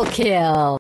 Double kill.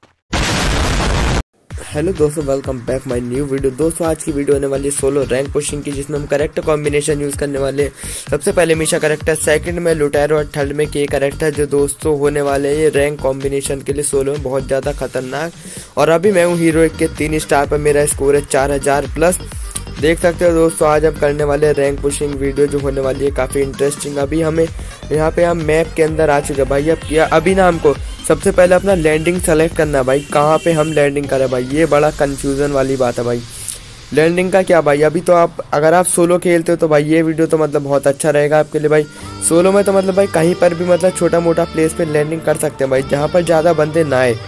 Hello दोस्तों, welcome back my new video. दोस्तों आज की वीडियो होने वाली है सोलो रैंक पुशिंग की, जिसमें हम करेक्टर कॉम्बिनेशन यूज करने वाले हैं। सबसे पहले मीशा करेक्टर, सेकंड में लुटेरो और थर्ड में के करेक्टर, जो दोस्तों होने वाले हैं ये रैंक कॉम्बिनेशन के लिए सोलो में बहुत ज़्यादा खतरनाक। और अभी मैं हूँ हीरो के 3 स्टार पर, मेरा स्कोर है 4000 प्लस। देख सकते हो दोस्तों, आज हम करने वाले रैंक पुशिंग वीडियो जो होने वाली है काफ़ी इंटरेस्टिंग। अभी हमें यहाँ पे हम मैप के अंदर आ चुके भाई। अब किया अभी ना हमको सबसे पहले अपना लैंडिंग सेलेक्ट करना है भाई, कहाँ पे हम लैंडिंग करें भाई, ये बड़ा कंफ्यूजन वाली बात है भाई। लैंडिंग का क्या भाई, अभी तो आप अगर आप सोलो खेलते हो तो भाई ये वीडियो तो मतलब बहुत अच्छा रहेगा आपके लिए भाई। सोलो में तो मतलब भाई कहीं पर भी मतलब छोटा मोटा प्लेस पे लैंडिंग कर सकते हैं भाई, जहाँ पर ज़्यादा बंदे ना आए।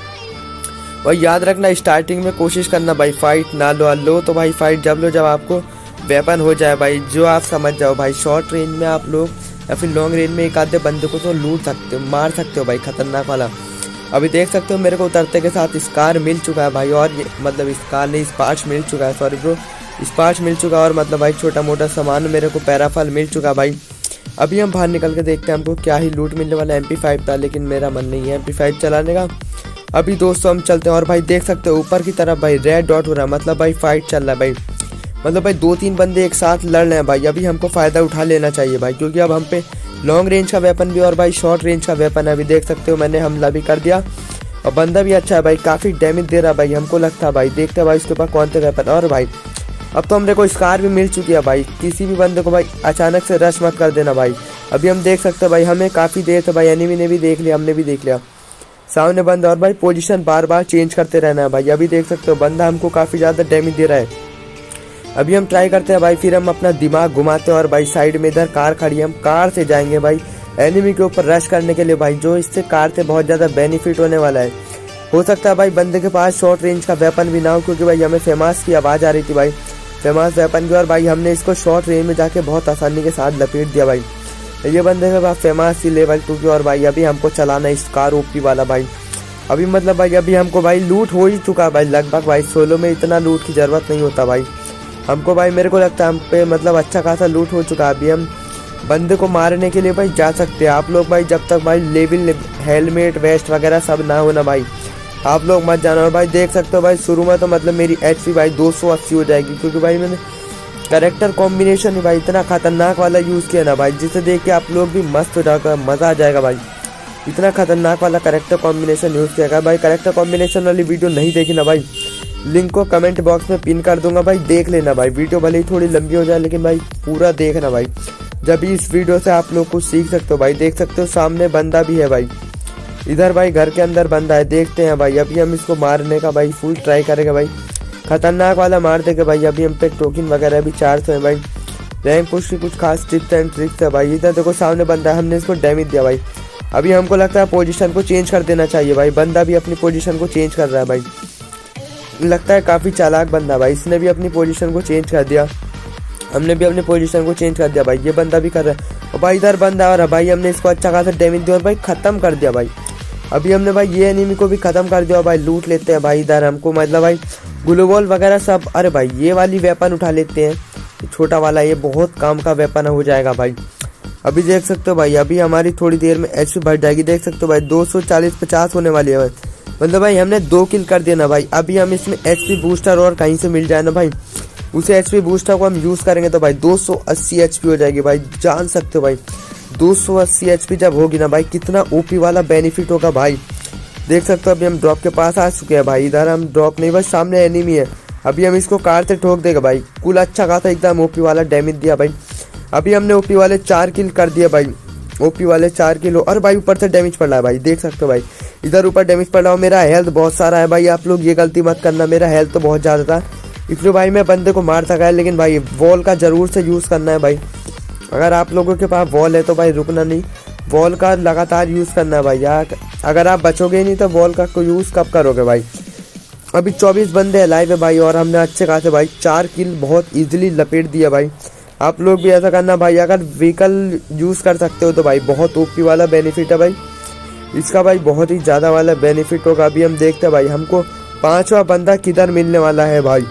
और याद रखना स्टार्टिंग में कोशिश करना भाई फाइट ना लो तो भाई फाइट जब आपको वेपन हो जाए भाई, जो आप समझ जाओ भाई। शॉर्ट रेंज में आप लोग या फिर लॉन्ग रेंज में एक आधे बंदे को तो लूट सकते हो, मार सकते हो भाई, खतरनाक वाला। अभी देख सकते हो मेरे को उतरते के साथ स्कार मिल चुका है भाई, और मतलब स्कार नहीं स्पार्च मिल चुका है, सॉरी ब्रो, स्पार्च मिल चुका है। और मतलब भाई छोटा मोटा सामान मेरे को पैराफल मिल चुका है भाई। अभी हम बाहर निकल के देखते हैं हमको क्या ही लूट मिलने वाला। MP5 था लेकिन मेरा मन नहीं है MP5 चलाने का। अभी दोस्तों हम चलते हैं, और भाई देख सकते हो ऊपर की तरफ भाई रेड डॉट हो रहा है, मतलब भाई फाइट चल रहा है भाई। मतलब भाई 2-3 बंदे एक साथ लड़ रहे हैं भाई। अभी हमको फ़ायदा उठा लेना चाहिए भाई, क्योंकि अब हम पे लॉन्ग रेंज का वेपन भी और भाई शॉर्ट रेंज का वेपन है। अभी देख सकते हो मैंने हमला भी कर दिया, और बंदा भी अच्छा है भाई, काफ़ी डैमेज दे रहा है भाई हमको लगता है भाई। देखते हैं भाई उसके पास कौन से वेपन। और भाई अब तो हमरे को स्कार भी मिल चुकी है भाई। किसी भी बंदे को भाई अचानक से रश मत कर देना भाई। अभी हम देख सकते हैं भाई, हमें काफ़ी देर से भाई एनिमी ने भी देख लिया, हमने भी देख लिया सामने बंदा। और भाई पोजीशन बार बार चेंज करते रहना है भाई। अभी देख सकते हो बंदा हमको काफ़ी ज़्यादा डैमेज दे रहा है। अभी हम ट्राई करते हैं भाई, फिर हम अपना दिमाग घुमाते हैं, और भाई साइड में इधर कार खड़ी है, हम कार से जाएंगे भाई एनिमी के ऊपर रश करने के लिए भाई, जो इससे कार से बहुत ज़्यादा बेनिफिट होने वाला है। हो सकता है भाई बंदे के पास शॉर्ट रेंज का वेपन भी ना हो, क्योंकि भाई हमें फेमस की आवाज़ आ रही थी भाई, फेमस वेपन की। और भाई हमने इसको शॉर्ट रेंज में जाके बहुत आसानी के साथ लपेट दिया भाई। ये बंदे के पास फेमस की लेवल 2 की। और भाई अभी हमको चलाना है इस कार ओपी वाला भाई। अभी मतलब भाई अभी हमको भाई लूट हो ही चुका है भाई लगभग भाई। सोलो में इतना लूट की ज़रूरत नहीं होता भाई हमको भाई। मेरे को लगता है हम पे मतलब अच्छा खासा लूट हो चुका है। अभी हम बंदे को मारने के लिए भाई जा सकते हैं। आप लोग भाई जब तक भाई लेवल हेलमेट वेस्ट वगैरह सब ना होना भाई, आप लोग मत जाना। और भाई देख सकते हो भाई शुरू में तो मतलब मेरी HP भाई 280 हो जाएगी, क्योंकि भाई मैंने करेक्टर कॉम्बिनेशन भाई इतना खतरनाक वाला यूज़ किया ना भाई, जिसे देख के आप लोग भी मस्त हो जाएगा, मज़ा आ जाएगा भाई। इतना खतरनाक वाला करेक्टर कॉम्बिनेशन यूज़ किया भाई। करेक्टर कॉम्बिनेशन वाली वीडियो नहीं देखी ना भाई, लिंक को कमेंट बॉक्स में पिन कर दूंगा भाई, देख लेना भाई। वीडियो भले ही थोड़ी लंबी हो जाए लेकिन भाई पूरा देखना भाई, जब भी इस वीडियो से आप लोग कुछ सीख सकते हो भाई। देख सकते हो सामने बंदा भी है भाई, इधर भाई घर के अंदर बंदा है, देखते हैं भाई। अभी हम इसको मारने का भाई फुल ट्राई करेंगे भाई, खतरनाक वाला मार देंगे भाई। अभी हम पे टोकन वगैरह भी 400 है भाई। रैंक पुश की कुछ खास टिप्स एंड ट्रिक्स है भाई। इधर देखो सामने बंदा है, हमने इसको डैमेज दिया भाई। अभी हमको लगता है पोजीशन को चेंज कर देना चाहिए भाई। बंदा भी अपनी पोजीशन को चेंज कर रहा है भाई, लगता है काफ़ी चालाक बंदा भाई। इसने भी अपनी पोजीशन को चेंज कर दिया, हमने भी अपनी पोजीशन को चेंज कर दिया भाई। ये बंदा भी कर रहा है, और भाई इधर बंदा और भाई हमने इसको अच्छा खासा डैमेज दिया और भाई ख़त्म कर दिया भाई। अभी हमने भाई ये एनिमी को भी ख़त्म कर दिया। भाई लूट लेते हैं भाई इधर हमको, मतलब भाई ग्लूवॉल वगैरह सब। अरे भाई ये वाली वेपन उठा लेते हैं, छोटा वाला, ये बहुत काम का वेपन हो जाएगा भाई। अभी देख सकते हो भाई अभी हमारी थोड़ी देर में HP बढ़ जाएगी। देख सकते हो भाई 240-50 होने वाली है भाई। मतलब भाई हमने 2 किल कर दिया ना भाई। अभी हम इसमें HP बूस्टर और कहीं से मिल जाए ना भाई, उसे HP बूस्टर को हम यूज़ करेंगे तो भाई 280 HP हो जाएगी भाई। जान सकते हो भाई 280 HP जब होगी ना भाई, कितना OP वाला बेनिफिट होगा भाई। देख सकते हो अभी हम ड्रॉप के पास आ चुके हैं भाई। इधर हम ड्रॉप नहीं, बस सामने एनिमी है। अभी हम इसको कार से ठोक देगा भाई। कुल अच्छा खासा एकदम OP वाला डैमेज दिया भाई। अभी हमने OP वाले 4 किल कर दिया भाई, OP वाले 4 किलो। और भाई ऊपर से डैमेज पड़ रहा है भाई, देख सकते हो भाई इधर ऊपर डैमेज पड़ रहा है। मेरा हेल्थ बहुत सारा है भाई, आप लोग ये गलती मत करना, मेरा हेल्थ तो बहुत ज़्यादा था, इसलिए भाई मैं बंदे को मार सका है। लेकिन भाई वॉल का ज़रूर से यूज़ करना है भाई। अगर आप लोगों के पास वॉल है तो भाई रुकना नहीं, वॉल का लगातार यूज़ करना है भाई यार। अगर आप बचोगे नहीं तो वॉल का कोई यूज़ कब करोगे भाई। अभी 24 बंदे अलाइव है भाई, और हमने अच्छे खासे भाई 4 किल बहुत ईजिली लपेट दिया भाई। आप लोग भी ऐसा करना भाई। अगर व्हीकल यूज़ कर सकते हो तो भाई बहुत OP वाला बेनिफिट है भाई इसका भाई, बहुत ही ज़्यादा वाला बेनिफिट होगा। अभी हम देखते हैं भाई हमको 5वां बंदा किधर मिलने वाला है भाई।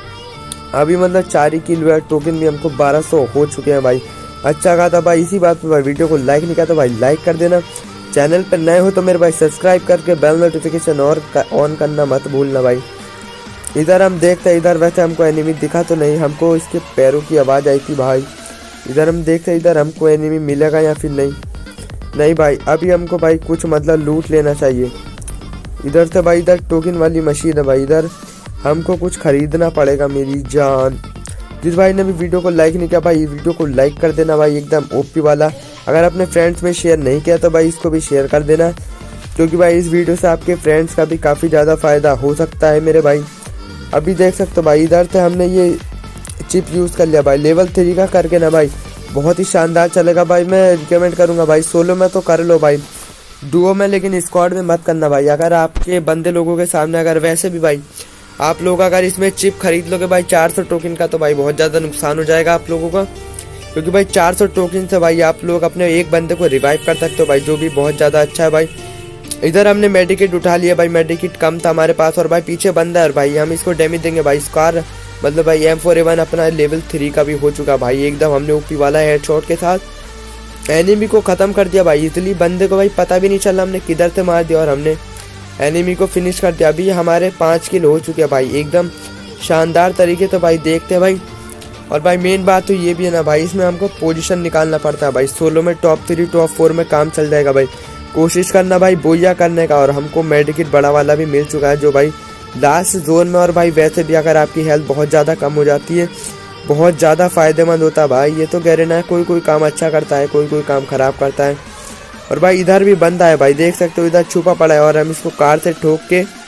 अभी मतलब 4 ही किल हुआ, टोकन भी हमको 1200 हो चुके हैं भाई। अच्छा कहा था भाई। इसी बात पे भाई वीडियो को लाइक नहीं किया तो भाई लाइक कर देना, चैनल पर नए हो तो मेरे भाई सब्सक्राइब करके बेल नोटिफिकेशन और ऑन करना मत भूलना भाई। इधर हम देखते हैं, इधर वैसे हमको एनिमी दिखा तो नहीं, हमको इसके पैरों की आवाज़ आई थी भाई। इधर हम देखते हैं इधर हमको एनिमी मिलेगा या फिर नहीं भाई। अभी हमको भाई कुछ मतलब लूट लेना चाहिए। इधर से भाई इधर टोकन वाली मशीन है भाई, इधर हमको कुछ खरीदना पड़ेगा मेरी जान। जिस भाई ने भी वीडियो को लाइक नहीं किया भाई वीडियो को लाइक कर देना भाई, एकदम ओपी वाला। अगर अपने फ्रेंड्स में शेयर नहीं किया तो भाई इसको भी शेयर कर देना, क्योंकि भाई इस वीडियो से आपके फ्रेंड्स का भी काफ़ी ज़्यादा फ़ायदा हो सकता है मेरे भाई। अभी देख सकते हो भाई इधर से हमने ये चिप यूज़ कर लिया भाई, लेवल 3 का करके ना भाई बहुत ही शानदार चलेगा भाई। मैं रिकमेंड करूँगा भाई, सोलो में तो कर लो भाई, डुओ में लेकिन स्क्वाड में मत करना भाई। अगर आपके बंदे लोगों के सामने अगर वैसे भी भाई आप लोग अगर इसमें चिप खरीद लोगे भाई 400 टोकन का, तो भाई बहुत ज़्यादा नुकसान हो जाएगा आप लोगों का, क्योंकि भाई 400 टोकन से भाई आप लोग अपने एक बंदे को रिवाइव कर सकते हो भाई, जो भी बहुत ज़्यादा अच्छा है भाई। इधर हमने मेडिकेट उठा लिया भाई, मेडिकेट कम था हमारे पास और भाई पीछे बंदा है और भाई हम इसको डैमेज देंगे भाई। स्कार मतलब भाई M4A1 अपना लेवल 3 का भी हो चुका भाई, एकदम हमने ओपी वाला हेडशॉट के साथ एनिमी को ख़त्म कर दिया भाई। इसलिए बंदे को भाई पता भी नहीं चला हमने किधर से मार दिया और हमने एनिमी को फिनिश कर दिया। अभी हमारे 5 किल हो चुके हैं भाई, एकदम शानदार तरीके तो भाई देखते हैं भाई। और भाई मेन बात तो ये भी है ना भाई, इसमें हमको पोजीशन निकालना पड़ता है भाई। सोलो में टॉप 3 टॉप 4 में काम चल जाएगा भाई। कोशिश करना भाई बोया करने का। और हमको मेडिकेट बड़ा वाला भी मिल चुका है जो भाई लास्ट जोन में। और भाई वैसे भी अगर आपकी हेल्थ बहुत ज़्यादा कम हो जाती है बहुत ज़्यादा फ़ायदेमंद होता है भाई। ये तो गैरेना है, कोई काम अच्छा करता है, कोई काम ख़राब करता है। और भाई इधर भी बंदा है भाई, देख सकते हो इधर छुपा पड़ा है और हम इसको कार से ठोक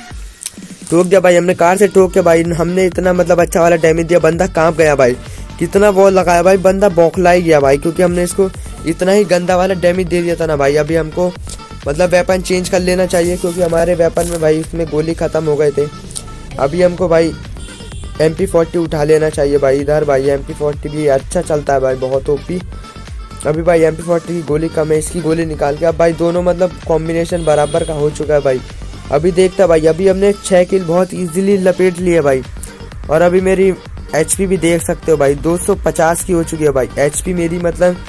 दिया भाई। हमने कार से ठोक के भाई हमने इतना मतलब अच्छा वाला डैमेज दिया। बंदा कहाँ गया भाई, कितना वॉल लगाया भाई, बंदा बौखला ही गया भाई, क्योंकि हमने इसको इतना ही गंदा वाला डैमेज दे दिया था ना भाई। अभी हमको मतलब वेपन चेंज कर लेना चाहिए, क्योंकि हमारे वेपन में भाई इसमें गोली ख़त्म हो गए थे। अभी हमको भाई MP40 उठा लेना चाहिए भाई। इधर भाई MP40 भी अच्छा चलता है भाई, बहुत ओपी। अभी भाई MP40 की गोली कम है, इसकी गोली निकाल के अब भाई दोनों मतलब कॉम्बिनेशन बराबर का हो चुका है भाई। अभी देखता भाई, अभी हमने 6 किल बहुत इजीली लपेट लिए भाई। और अभी मेरी HP भी देख सकते हो भाई 250 की हो चुकी है भाई। HP मेरी मतलब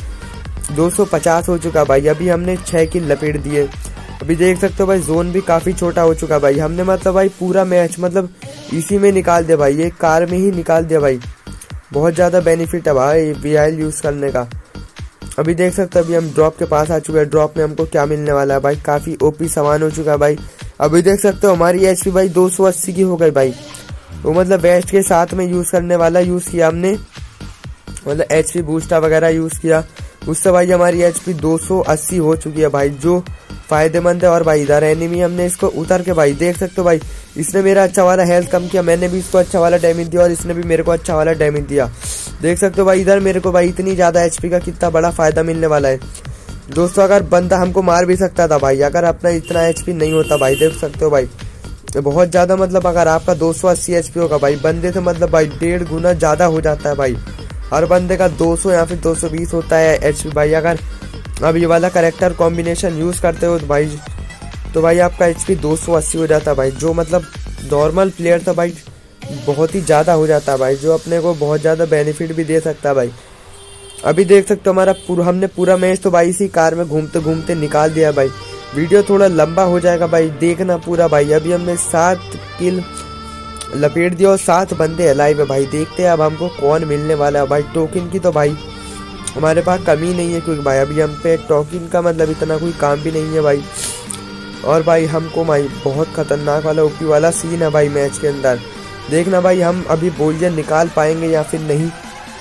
250 हो चुका भाई। अभी हमने 6 किल लपेट दिए। अभी देख सकते हो भाई जोन भी काफ़ी छोटा हो चुका भाई। हमने मतलब भाई पूरा मैच मतलब इसी में निकाल दिया भाई, एक कार में ही निकाल दिया भाई। बहुत ज़्यादा बेनिफिट है भाई VIL यूज़ करने का। अभी देख सकते हो अभी हम ड्रॉप के पास आ चुके हैं। ड्रॉप में हमको क्या मिलने वाला है भाई, काफ़ी ओपी सामान हो चुका है भाई। अभी देख सकते हो हमारी HP भाई 280 की हो गई भाई। वो मतलब वेस्ट के साथ में यूज़ करने वाला यूज़ किया हमने, मतलब HP बूस्टर वगैरह यूज़ किया, उससे भाई हमारी HP 280 हो चुकी है भाई, जो फ़ायदेमंद है। और भाई इधर एनिमी हमने इसको उतर के भाई देख सकते हो भाई, इसने मेरा अच्छा वाला हेल्थ कम किया, मैंने भी इसको अच्छा वाला डैमेज दिया और इसने भी मेरे को अच्छा वाला डैमेज दिया। देख सकते हो भाई इधर मेरे को भाई इतनी ज़्यादा HP का कितना बड़ा फ़ायदा मिलने वाला है दोस्तों। अगर बंदा हमको मार भी सकता था भाई, अगर अपना इतना HP नहीं होता भाई। देख सकते हो भाई बहुत ज़्यादा मतलब अगर आपका 280 HP होगा भाई, बंदे से मतलब भाई 1.5 गुना ज़्यादा हो जाता है भाई। हर बंदे का 200 या फिर 220 होता है HP भाई। अगर अब ये वाला करेक्टर कॉम्बिनेशन यूज़ करते हो तो भाई आपका HP 280 हो जाता है भाई, जो मतलब नॉर्मल प्लेयर था भाई बहुत ही ज़्यादा हो जाता है भाई, जो अपने को बहुत ज़्यादा बेनिफिट भी दे सकता है भाई। अभी देख सकते हो हमने पूरा मैच तो भाई इसी कार में घूमते घूमते निकाल दिया भाई। वीडियो थोड़ा लंबा हो जाएगा भाई, देखना पूरा भाई। अभी हमने 7 किल लपेट दिया और 7 बंदे अलाइव है भाई। देखते हैं अब हमको कौन मिलने वाला है भाई। टोकन की तो भाई हमारे पास कमी नहीं है, क्योंकि भाई अभी हम पे टोकन का मतलब इतना कोई काम भी नहीं है भाई। और भाई हमको भाई बहुत खतरनाक वाला ओपी वाला सीन है भाई मैच के अंदर। देखना भाई हम अभी बोलियन निकाल पाएंगे या फिर नहीं।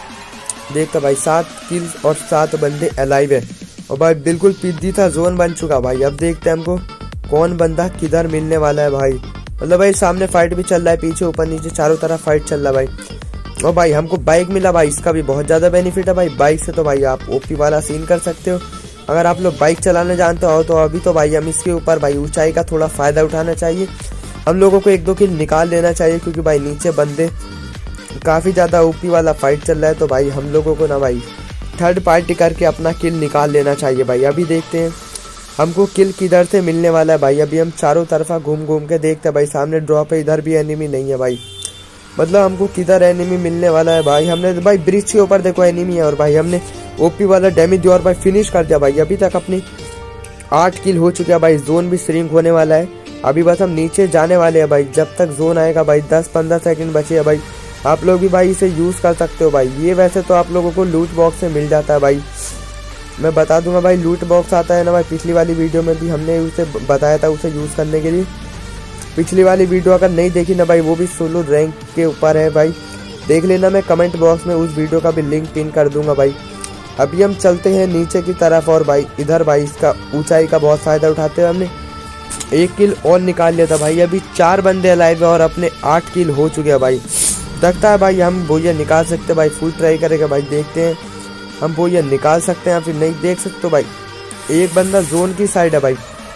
देखता भाई 7 किल्स और 7 बंदे अलाइव है और भाई बिल्कुल पिद्दी था जोन बन चुका भाई। अब देखते हैं हमको कौन बंदा किधर मिलने वाला है भाई। मतलब भाई सामने फाइट भी चल रहा है, पीछे ऊपर नीचे चारों तरफ फाइट चल रहा है भाई। और भाई हमको बाइक मिला भाई, इसका भी बहुत ज़्यादा बेनिफिट है भाई। बाइक से तो भाई आप ओपी वाला सीन कर सकते हो। अगर आप लोग बाइक चलाने जानते हो तो अभी तो भाई हम इसके ऊपर भाई ऊंचाई का थोड़ा फ़ायदा उठाना चाहिए। हम लोगों को 1-2 किल निकाल लेना चाहिए, क्योंकि भाई नीचे बंदे काफ़ी ज़्यादा ओपी वाला फाइट चल रहा है। तो भाई हम लोगों को ना भाई थर्ड पार्टी करके अपना किल निकाल लेना चाहिए भाई। अभी देखते हैं हमको किल किधर से मिलने वाला है भाई। अभी हम चारों तरफा घूम घूम के देखते हैं भाई। सामने ड्रॉप है, इधर भी एनिमी नहीं है भाई। मतलब हमको किधर एनिमी मिलने वाला है भाई। हमने भाई ब्रिज के ऊपर देखो एनिमी है और भाई हमने ओपी वाला डैमेज दिया और भाई फिनिश कर दिया भाई। अभी तक अपनी 8 किल हो चुके हैं भाई। जोन भी श्रिंक होने वाला है। अभी बस हम नीचे जाने वाले हैं भाई। जब तक जोन आएगा भाई 10-15 सेकंड बचे हैं भाई। आप लोग भी भाई इसे यूज़ कर सकते हो भाई। ये वैसे तो आप लोगों को लूट बॉक्स से मिल जाता है भाई। मैं बता दूंगा भाई, लूट बॉक्स आता है ना भाई। पिछली वाली वीडियो में भी हमने उसे बताया था उसे यूज़ करने के लिए। पिछली वाली वीडियो अगर नहीं देखी ना भाई, वो भी सोलो रैंक के ऊपर है भाई, देख लेना। मैं कमेंट बॉक्स में उस वीडियो का भी लिंक पिन कर दूंगा भाई। अभी हम चलते हैं नीचे की तरफ और भाई इधर भाई इसका ऊंचाई का बहुत फ़ायदा उठाते हुए हमने 1 किल और निकाल लिया था भाई। अभी 4 बंदे अलाइव है और अपने 8 किल हो चुके हैं भाई। लगता है भाई हम बोया निकाल सकते हैं भाई। फुल ट्राई करेगा भाई, देखते हैं हम बोया निकाल सकते हैं या फिर नहीं। देख सकते हो भाई एक बंदा जोन की साइड है भाई।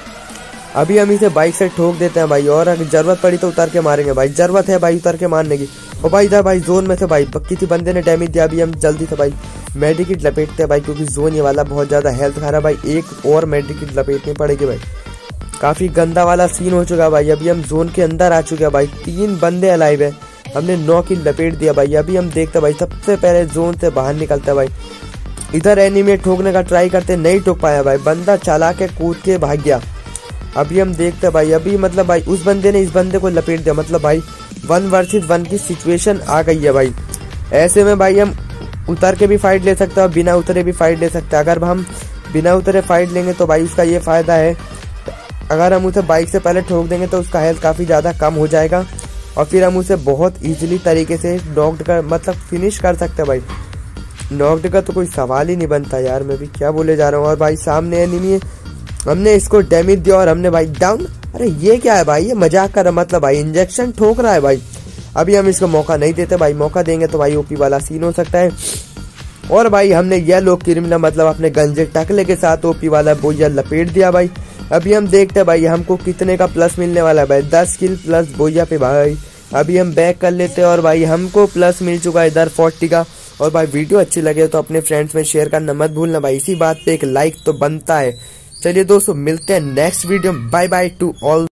अभी हम इसे बाइक से ठोक देते हैं भाई, और अगर जरूरत पड़ी तो उतर के मारेंगे भाई। जरूरत है भाई उतर के मारने की। और भाई इधर भाई जोन में से भाई किसी बंदे ने डैमेज दिया। अभी हम जल्दी से भाई मेडिकिट लपेटते हैं भाई, क्योंकि जोन ये वाला बहुत ज़्यादा हेल्थ खा रहा है भाई। एक और मेडिकिट लपेटनी पड़ेगी भाई। काफ़ी गंदा वाला सीन हो चुका है भाई। अभी हम जोन के अंदर आ चुके हैं भाई। 3 बंदे अलाइव है। हमने 9 किल लपेट दिया भाई। अभी हम देखते हैं भाई सबसे पहले जोन से बाहर निकलता है भाई। इधर एनिमी ठोकने का ट्राई करते, नहीं ठोक पाया भाई। बंदा चला के कूद के भाग गया। अभी हम देखते हैं भाई, अभी मतलब भाई उस बंदे ने इस बंदे को लपेट दिया। मतलब भाई 1 वर्सेस 1 की सिचुएशन आ गई है भाई। ऐसे में भाई हम उतर के भी फाइट ले सकते हैं और बिना उतरे भी फाइट ले सकते हैं। अगर हम बिना उतरे फाइट लेंगे तो भाई उसका ये फ़ायदा है, अगर हम उसे बाइक से पहले ठोक देंगे तो उसका हेल्थ काफ़ी ज़्यादा कम हो जाएगा और फिर हम उसे बहुत ईजिली तरीके से नॉक्ड कर मतलब फिनिश कर सकते हैं भाई। नॉक्ड का तो कोई सवाल ही नहीं बनता यार, मैं भी क्या बोले जा रहा हूँ। और भाई सामने एनिमी है, हमने इसको डैमेज दिया और हमने भाई डाउन। अरे ये क्या है भाई, ये मजाक कर रहा, मतलब भाई इंजेक्शन ठोक रहा है भाई। अभी हम इसको मौका नहीं देते भाई, मौका देंगे तो भाई ओपी वाला सीन हो सकता है। और भाई हमने येलो क्रिमिनल मतलब अपने गंजे टकले के साथ ओपी वाला बोया लपेट दिया भाई। अभी हम देखते हैं भाई हमको कितने का प्लस मिलने वाला है भाई। 10 किल प्लस बोया पे भाई। अभी हम बैक कर लेते हैं और भाई हमको प्लस मिल चुका है इधर 40 का। और भाई वीडियो अच्छी लगे तो अपने फ्रेंड्स में शेयर करना मत भूलना भाई। इसी बात पे एक लाइक तो बनता है। चलिए दोस्तों मिलते हैं नेक्स्ट वीडियो में। Bye bye to all.